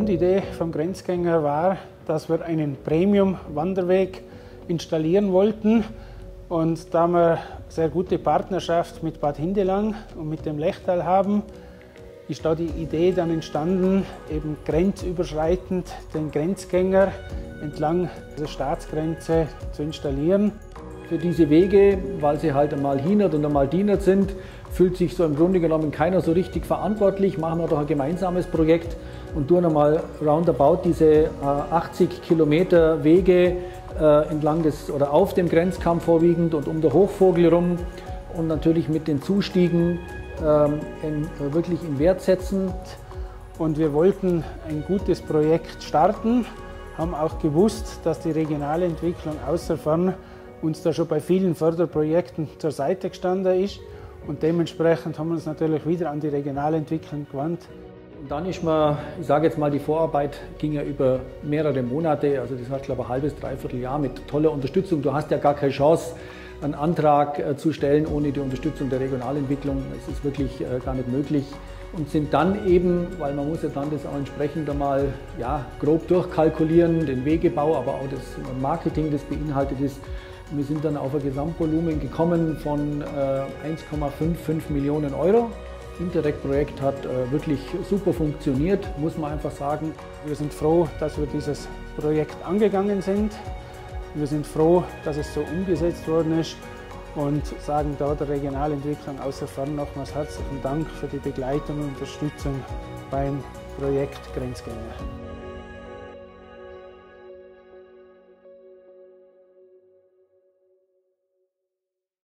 Grundidee vom Grenzgänger war, dass wir einen Premium-Wanderweg installieren wollten. Und da wir eine sehr gute Partnerschaft mit Bad Hindelang und mit dem Lechtal haben, ist da die Idee dann entstanden, eben grenzüberschreitend den Grenzgänger entlang der Staatsgrenze zu installieren. Für diese Wege, weil sie halt einmal hindert und einmal dienert sind, fühlt sich so im Grunde genommen keiner so richtig verantwortlich. Machen wir doch ein gemeinsames Projekt und tun einmal roundabout diese 80 Kilometer Wege entlang des oder auf dem Grenzkamm vorwiegend und um der Hochvogel rum und natürlich mit den Zustiegen wirklich in Wert setzen. Und wir wollten ein gutes Projekt starten, haben auch gewusst, dass die regionale Entwicklung außer Fern uns da schon bei vielen Förderprojekten zur Seite gestanden ist. Und dementsprechend haben wir uns natürlich wieder an die regionale Entwicklung gewandt. Und dann ist man, ich sage jetzt mal, die Vorarbeit ging ja über mehrere Monate, also das hat glaube ich ein halbes, dreiviertel Jahr mit toller Unterstützung. Du hast ja gar keine Chance, einen Antrag zu stellen ohne die Unterstützung der Regionalentwicklung. Es ist wirklich gar nicht möglich. Und sind dann eben, weil man muss ja dann das auch entsprechend einmal grob durchkalkulieren, den Wegebau, aber auch das Marketing, das beinhaltet ist. Wir sind dann auf ein Gesamtvolumen gekommen von 1,55 Millionen Euro. Das Interreg-Projekt hat wirklich super funktioniert, muss man einfach sagen. Wir sind froh, dass wir dieses Projekt angegangen sind. Wir sind froh, dass es so umgesetzt worden ist und sagen da der Regionalentwicklung außer Fern nochmals herzlichen Dank für die Begleitung und Unterstützung beim Projekt Grenzgänger.